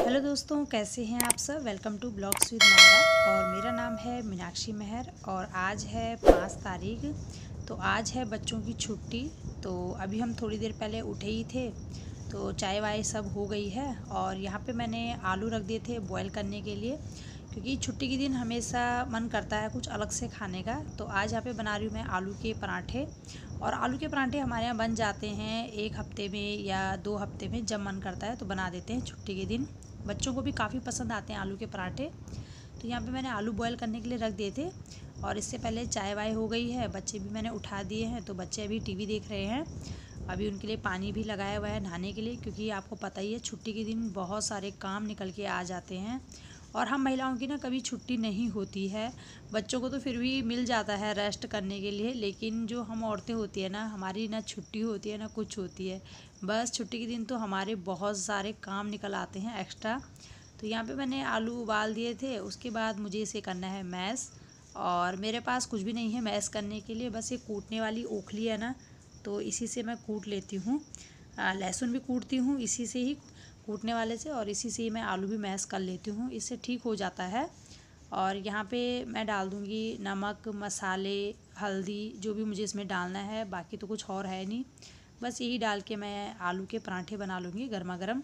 Hello दोस्तों, कैसे हैं आप सब। Welcome to blogs with Myra और मेरा नाम है मीनाक्षी मेहर और आज है 5 तारीख। तो आज है बच्चों की छुट्टी। तो अभी हम थोड़ी देर पहले उठे ही थे तो चाय वाय सब हो गई है और यहाँ पे मैंने आलू रख दिए थे बॉईल करने के लिए, क्योंकि छुट्टी के दिन हमेशा मन करता है कुछ अलग से खाने का। तो आज यहाँ पे बना रही हूँ मैं आलू के पराठे। और आलू के पराठे हमारे यहाँ बन जाते हैं 1 हफ्ते में या 2 हफ्ते में, जब मन करता है तो बना देते हैं छुट्टी के दिन। बच्चों को भी काफ़ी पसंद आते हैं आलू के पराठे। तो यहाँ पे मैंने आलू बॉयल करने के लिए रख दिए थे और इससे पहले चाय वाय हो गई है। बच्चे भी मैंने उठा दिए हैं तो बच्चे अभी टीवी देख रहे हैं। अभी उनके लिए पानी भी लगाया हुआ है नहाने के लिए, क्योंकि आपको पता ही है छुट्टी के दिन बहुत सारे काम निकल के आ जाते हैं और हम महिलाओं की ना कभी छुट्टी नहीं होती है। बच्चों को तो फिर भी मिल जाता है रेस्ट करने के लिए, लेकिन जो हम औरतें होती है ना, हमारी ना छुट्टी होती है ना कुछ होती है। बस छुट्टी के दिन तो हमारे बहुत सारे काम निकल आते हैं एक्स्ट्रा। तो यहाँ पे मैंने आलू उबाल दिए थे, उसके बाद मुझे इसे करना है मैश। और मेरे पास कुछ भी नहीं है मैश करने के लिए, बस ये कूटने वाली ओखली है ना, तो इसी से मैं कूट लेती हूँ। लहसुन भी कूटती हूँ इसी से ही, कूटने वाले से, और इसी से ही मैं आलू भी मैश कर लेती हूँ, इससे ठीक हो जाता है। और यहाँ पे मैं डाल दूँगी नमक, मसाले, हल्दी, जो भी मुझे इसमें डालना है। बाकी तो कुछ और है नहीं, बस यही डाल के मैं आलू के पराठे बना लूँगी गर्मा गर्म।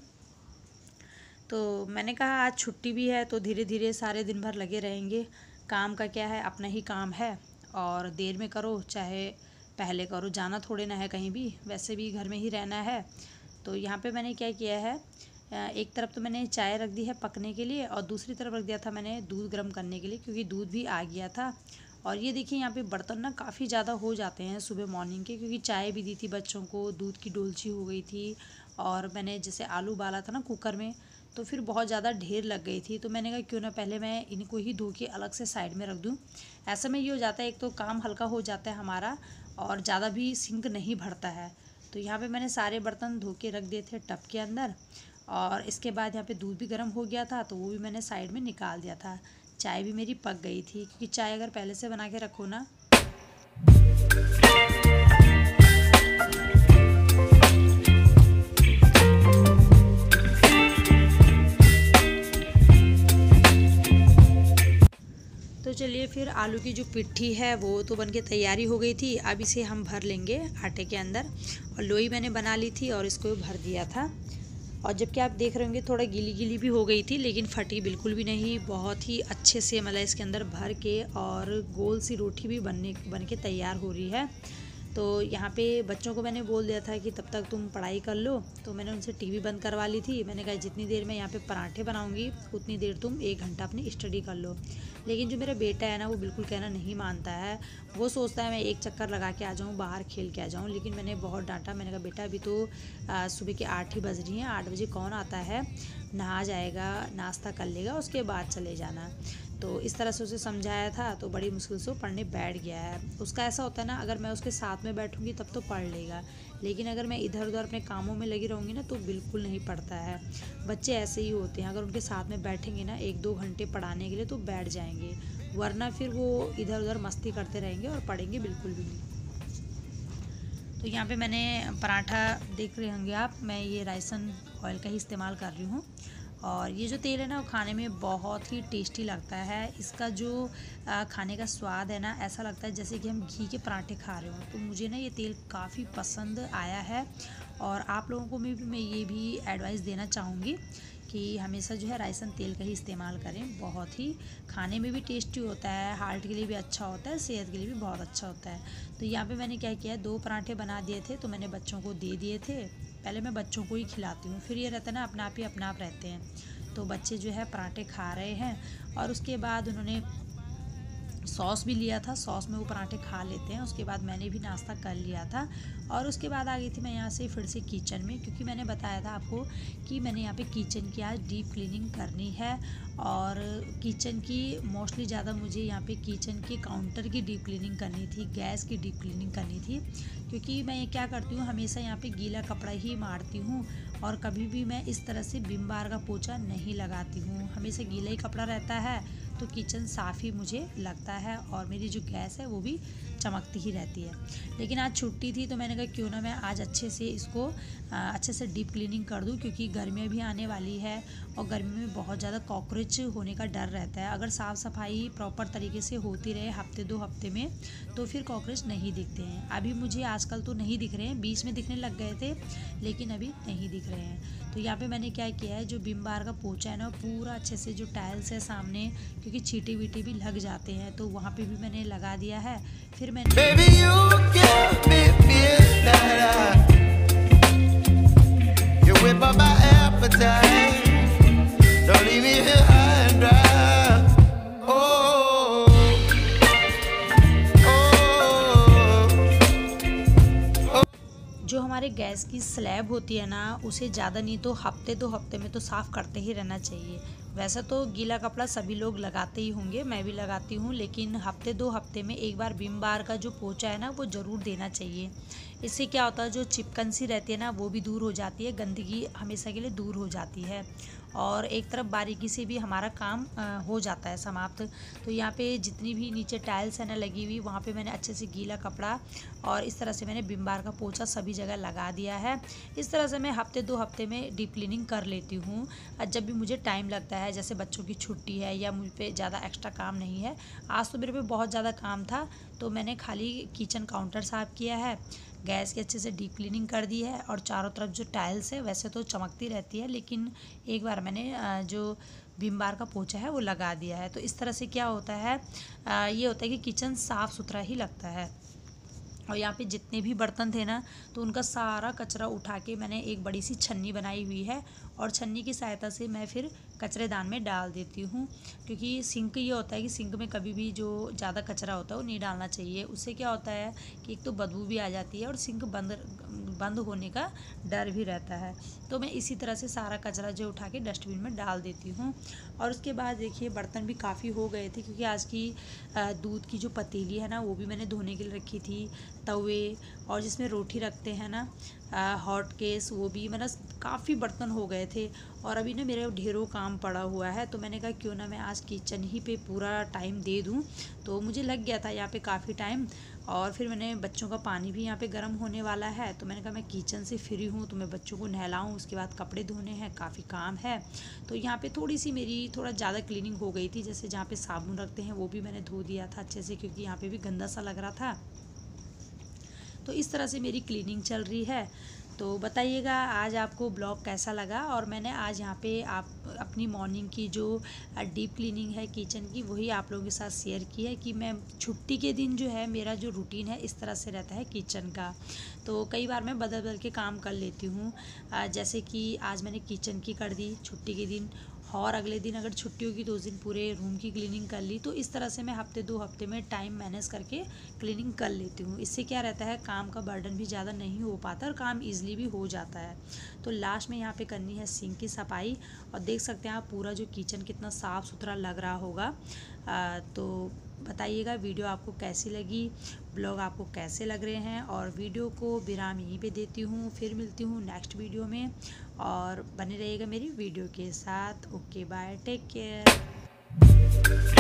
तो मैंने कहा आज छुट्टी भी है तो धीरे धीरे सारे दिन भर लगे रहेंगे। काम का क्या है, अपना ही काम है और देर में करो चाहे पहले करो, जाना थोड़े ना है कहीं भी, वैसे भी घर में ही रहना है। तो यहाँ पे मैंने क्या किया है, एक तरफ तो मैंने चाय रख दी है पकने के लिए और दूसरी तरफ रख दिया था मैंने दूध गर्म करने के लिए, क्योंकि दूध भी आ गया था। और ये देखिए यहाँ पे बर्तन ना काफ़ी ज़्यादा हो जाते हैं सुबह मॉर्निंग के, क्योंकि चाय भी दी थी बच्चों को, दूध की डोलची हो गई थी और मैंने जैसे आलू उबाला था ना कुकर में, तो फिर बहुत ज़्यादा ढेर लग गई थी। तो मैंने कहा क्यों ना पहले मैं इनको ही धो के अलग से साइड में रख दूँ। ऐसे में ये हो जाता है, एक तो काम हल्का हो जाता है हमारा और ज़्यादा भी सिंक नहीं भरता है। तो यहाँ पे मैंने सारे बर्तन धो के रख दिए थे टब के अंदर। और इसके बाद यहाँ पे दूध भी गर्म हो गया था तो वो भी मैंने साइड में निकाल दिया था। चाय भी मेरी पक गई थी, क्योंकि चाय अगर पहले से बना के रखो ना, तो चलिए फिर आलू की जो पिट्ठी है वो तो बनके तैयारी हो गई थी। अब इसे हम भर लेंगे आटे के अंदर। और लोई मैंने बना ली थी और इसको भर दिया था। और जबकि आप देख रहे होंगे थोड़ा गीली गीली भी हो गई थी, लेकिन फटी बिल्कुल भी नहीं, बहुत ही अच्छे से मतलब इसके अंदर भर के और गोल सी रोटी भी बन के तैयार हो रही है। तो यहाँ पे बच्चों को मैंने बोल दिया था कि तब तक तुम पढ़ाई कर लो, तो मैंने उनसे टीवी बंद करवा ली थी। मैंने कहा जितनी देर मैं यहाँ पे पराठे बनाऊँगी उतनी देर तुम 1 घंटा अपनी स्टडी कर लो। लेकिन जो मेरा बेटा है ना, वो बिल्कुल कहना नहीं मानता है। वो सोचता है मैं एक चक्कर लगा के आ जाऊँ, बाहर खेल के आ जाऊँ। लेकिन मैंने बहुत डांटा, मैंने कहा बेटा अभी तो सुबह के 8 ही बज रही हैं, 8 बजे कौन आता है, नहा जाएगा, नाश्ता कर लेगा, उसके बाद चले जाना। तो इस तरह से उसे समझाया था तो बड़ी मुश्किल से वो पढ़ने बैठ गया है। उसका ऐसा होता है ना, अगर मैं उसके साथ में बैठूंगी तब तो पढ़ लेगा, लेकिन अगर मैं इधर उधर अपने कामों में लगी रहूँगी ना तो बिल्कुल नहीं पढ़ता है। बच्चे ऐसे ही होते हैं, अगर उनके साथ में बैठेंगे ना 1-2 घंटे पढ़ाने के लिए तो बैठ जाएंगे, वरना फिर वो इधर उधर मस्ती करते रहेंगे और पढ़ेंगे बिल्कुल भी नहीं। तो यहाँ पे मैंने पराठा देख रहे होंगे आप, मैं ये राइसन ऑयल का ही इस्तेमाल कर रही हूँ। और ये जो तेल है ना वो खाने में बहुत ही टेस्टी लगता है। इसका जो खाने का स्वाद है ना, ऐसा लगता है जैसे कि हम घी के पराठे खा रहे हो। तो मुझे ना ये तेल काफ़ी पसंद आया है और आप लोगों को भी मैं ये भी एडवाइस देना चाहूँगी कि हमेशा जो है राइसन तेल का ही इस्तेमाल करें। बहुत ही खाने में भी टेस्टी होता है, हार्ट के लिए भी अच्छा होता है, सेहत के लिए भी बहुत अच्छा होता है। तो यहाँ पे मैंने क्या किया, 2 पराठे बना दिए थे तो मैंने बच्चों को दे दिए थे। पहले मैं बच्चों को ही खिलाती हूँ, फिर ये रहता है ना अपना आप रहते हैं। तो बच्चे जो है पराठे खा रहे हैं और उसके बाद उन्होंने सॉस भी लिया था, सॉस में वो पराठे खा लेते हैं। उसके बाद मैंने भी नाश्ता कर लिया था और उसके बाद आ गई थी मैं यहाँ से फिर से किचन में, क्योंकि मैंने बताया था आपको कि मैंने यहाँ पे किचन की आज डीप क्लीनिंग करनी है। और किचन की मोस्टली ज़्यादा मुझे यहाँ पे किचन के काउंटर की डीप क्लीनिंग करनी थी, गैस की डीप क्लीनिंग करनी थी। क्योंकि मैं ये क्या करती हूँ, हमेशा यहाँ पे गीला कपड़ा ही मारती हूँ और कभी भी मैं इस तरह से विम बार का पोछा नहीं लगाती हूँ। हमेशा गीला ही कपड़ा रहता है तो किचन साफ़ ही मुझे लगता है। और मेरी जो गैस है वो भी चमकती ही रहती है। लेकिन आज छुट्टी थी तो मैंने कहा क्यों ना मैं आज अच्छे से इसको अच्छे से डीप क्लीनिंग कर दूं, क्योंकि गर्मियाँ भी आने वाली है और गर्मी में बहुत ज़्यादा कॉकरोच होने का डर रहता है। अगर साफ़ सफाई प्रॉपर तरीके से होती रहे हफ्ते 2 हफ्ते में तो फिर कॉकरोच नहीं दिखते हैं। अभी मुझे आजकल तो नहीं दिख रहे हैं, बीच में दिखने लग गए थे लेकिन अभी नहीं दिख रहे हैं। तो यहाँ पे मैंने क्या किया है, जो विम बार का पोछा है ना पूरा अच्छे से जो टाइल्स है सामने, क्योंकि चींटी वीटी भी लग जाते हैं तो वहाँ पे भी मैंने लगा दिया है। फिर मैंने जो हमारे गैस की स्लैब होती है ना उसे ज़्यादा नहीं तो हफ्ते 2 हफ्ते में तो साफ़ करते ही रहना चाहिए। वैसे तो गीला कपड़ा सभी लोग लगाते ही होंगे, मैं भी लगाती हूँ, लेकिन हफ्ते 2 हफ्ते में एक बार विम बार का जो पोछा है ना वो ज़रूर देना चाहिए। इससे क्या होता है, जो चिपकन सी रहती है ना वो भी दूर हो जाती है, गंदगी हमेशा के लिए दूर हो जाती है और एक तरफ बारीकी से भी हमारा काम हो जाता है समाप्त। तो यहाँ पे जितनी भी नीचे टाइल्स है ना लगी हुई, वहाँ पे मैंने अच्छे से गीला कपड़ा और इस तरह से मैंने विम बार का पोछा सभी जगह लगा दिया है। इस तरह से मैं हफ्ते 2 हफ्ते में डीप क्लीनिंग कर लेती हूँ जब भी मुझे टाइम लगता है, जैसे बच्चों की छुट्टी है या मुझ पे ज़्यादा एक्स्ट्रा काम नहीं है। आज तो मेरे पे बहुत ज़्यादा काम था तो मैंने खाली किचन काउंटर साफ़ किया है, गैस की अच्छे से डीप क्लीनिंग कर दी है और चारों तरफ जो टाइल्स है वैसे तो चमकती रहती है, लेकिन एक बार मैंने जो विम बार का पोछा है वो लगा दिया है। तो इस तरह से क्या होता है, ये होता है कि किचन साफ़ सुथरा ही लगता है। और यहाँ पे जितने भी बर्तन थे ना तो उनका सारा कचरा उठा के मैंने एक बड़ी सी छन्नी बनाई हुई है और छन्नी की सहायता से मैं फिर कचरेदान में डाल देती हूँ, क्योंकि सिंक ये होता है कि सिंक में कभी भी जो ज़्यादा कचरा होता है वो नहीं डालना चाहिए। उससे क्या होता है कि एक तो बदबू भी आ जाती है और सिंक बंद होने का डर भी रहता है। तो मैं इसी तरह से सारा कचरा जो उठा के डस्टबिन में डाल देती हूँ। और उसके बाद देखिए बर्तन भी काफ़ी हो गए थे, क्योंकि आज की दूध की जो पतीली है ना वो भी मैंने धोने के लिए रखी थी, तवे और जिसमें रोटी रखते हैं ना हॉट केस, वो भी मैंने काफ़ी बर्तन हो गए थे और अभी ना मेरे ढेरों काम पड़ा हुआ है। तो मैंने कहा क्यों ना मैं आज किचन ही पे पूरा टाइम दे दूं, तो मुझे लग गया था यहाँ पे काफ़ी टाइम। और फिर मैंने बच्चों का पानी भी यहाँ पे गर्म होने वाला है तो मैंने कहा मैं किचन से फ्री हूँ तो मैं बच्चों को नहलाऊँ, उसके बाद कपड़े धोने हैं, काफ़ी काम है। तो यहाँ पे थोड़ी सी मेरी थोड़ा ज़्यादा क्लीनिंग हो गई थी, जैसे जहाँ पे साबुन रखते हैं वो भी मैंने धो दिया था अच्छे से, क्योंकि यहाँ पे भी गंदा सा लग रहा था। तो इस तरह से मेरी क्लीनिंग चल रही है। तो बताइएगा आज आपको ब्लॉग कैसा लगा। और मैंने आज यहाँ पे आप अपनी मॉर्निंग की जो डीप क्लीनिंग है किचन की वही आप लोगों के साथ शेयर की है कि मैं छुट्टी के दिन जो है मेरा जो रूटीन है इस तरह से रहता है किचन का। तो कई बार मैं बदल बदल के काम कर लेती हूँ, जैसे कि आज मैंने किचन की कर दी छुट्टी के दिन, और अगले दिन अगर छुट्टी होगी तो उस दिन पूरे रूम की क्लीनिंग कर ली। तो इस तरह से मैं हफ्ते 2 हफ्ते में टाइम मैनेज करके क्लीनिंग कर लेती हूँ। इससे क्या रहता है काम का बर्डन भी ज़्यादा नहीं हो पाता और काम ईजिली भी हो जाता है। तो लास्ट में यहाँ पे करनी है सिंक की सफाई और देख सकते हैं आप पूरा जो किचन कितना साफ़ सुथरा लग रहा होगा। तो बताइएगा वीडियो आपको कैसी लगी, ब्लॉग आपको कैसे लग रहे हैं। और वीडियो को विराम यहीं पे देती हूँ, फिर मिलती हूँ नेक्स्ट वीडियो में और बने रहिएगा मेरी वीडियो के साथ। Okay bye, take care.